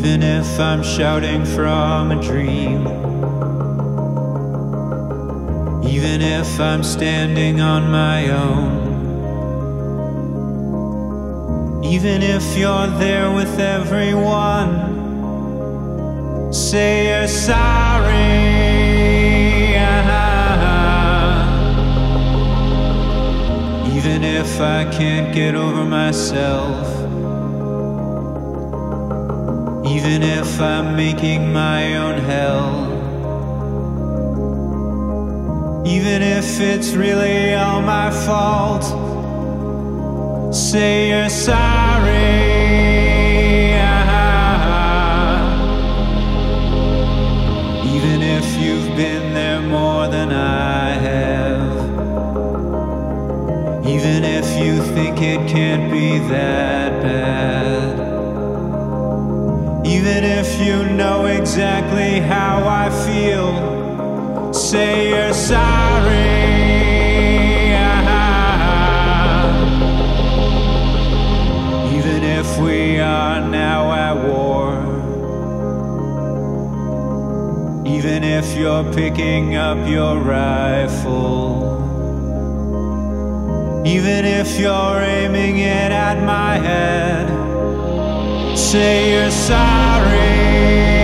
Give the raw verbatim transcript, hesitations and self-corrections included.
Even if I'm shouting from a dream, even if I'm standing on my own, even if you're there with everyone, say you're sorry. Even if I can't get over myself, even if I'm making my own hell, even if it's really all my fault, say you're sorry. Even if you've been there more than I have, even if you think it can't be that bad, even if you know exactly how I feel, say you're sorry. Even if we are now at war, even if you're picking up your rifle, even if you're aiming it at my head, say you're sorry.